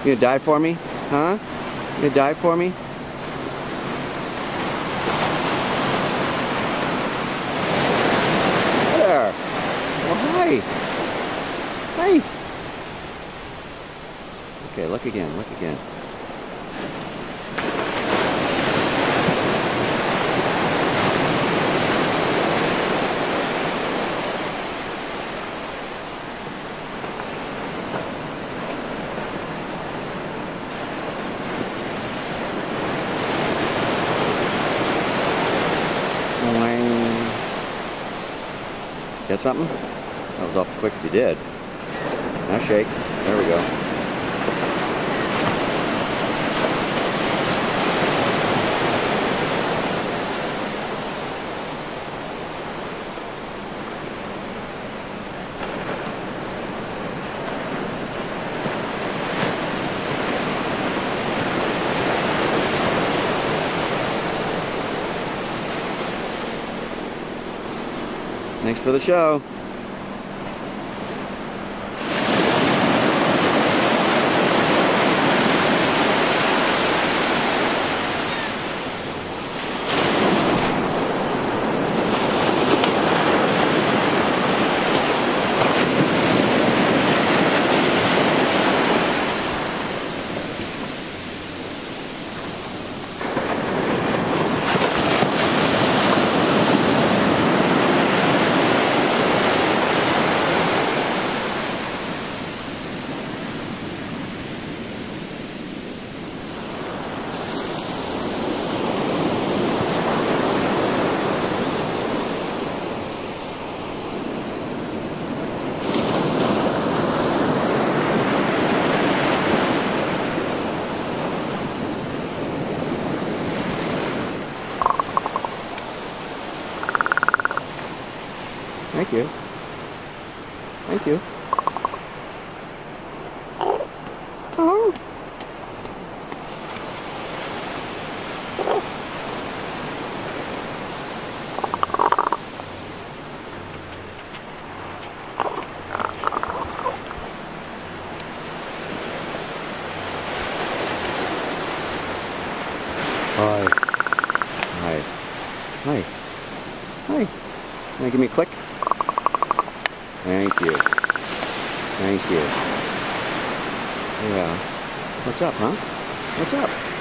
You gonna die for me? Huh? You gonna die for me? There. Well, hi. Hi. Okay, look again, look again. Get something? That was awful quick if you did. Now shake. There we go. Thanks for the show. Thank you. Thank you. Oh. Hi. Hi. Hi. Hi. Can you give me a click? Thank you. Thank you. Yeah. What's up, huh? What's up?